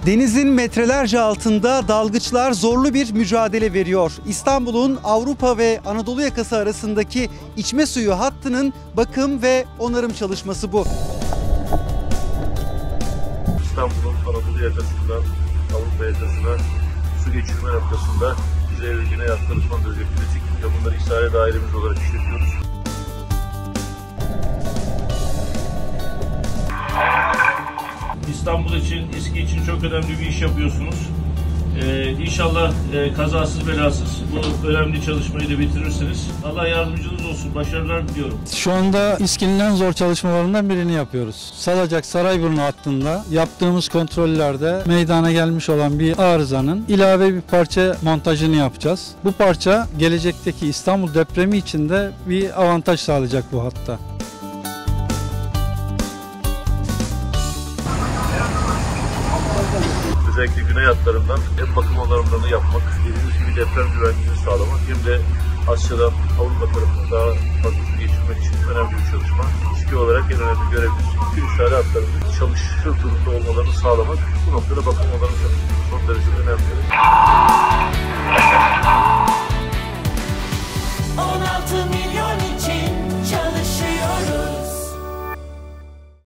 Denizin metrelerce altında dalgıçlar zorlu bir mücadele veriyor. İstanbul'un Avrupa ve Anadolu yakası arasındaki içme suyu hattının bakım ve onarım çalışması bu. İstanbul'un Anadolu yakasından Avrupa yakasına su geçirme noktasında Kuzey ve Güney hatları son derece kritik ve bunları işare dairemiz olarak işletiyoruz. İstanbul için, İSKİ için çok önemli bir iş yapıyorsunuz. İnşallah kazasız belasız bu önemli çalışmayı da bitirirsiniz. Allah yardımcınız olsun. Başarılar diliyorum. Şu anda İSKİ'nin en zor çalışmalarından birini yapıyoruz. Salacak-Sarayburnu hattında yaptığımız kontrollerde meydana gelmiş olan bir arızanın ilave bir parça montajını yapacağız. Bu parça gelecekteki İstanbul depremi için de bir avantaj sağlayacak bu hatta. Özellikle güney hatlarından hem bakım onarımlarını yapmak, dediğimiz gibi deprem güvenliğini sağlamak hem de Asya'dan Avrupa tarafına daha fazla su geçirmek için önemli bir çalışma. İSKİ olarak en önemli görevimiz bütün işare hatlarının çalışır durumda olmalarını sağlamak. Bu noktada bakım onarım çalışması son derece önemli.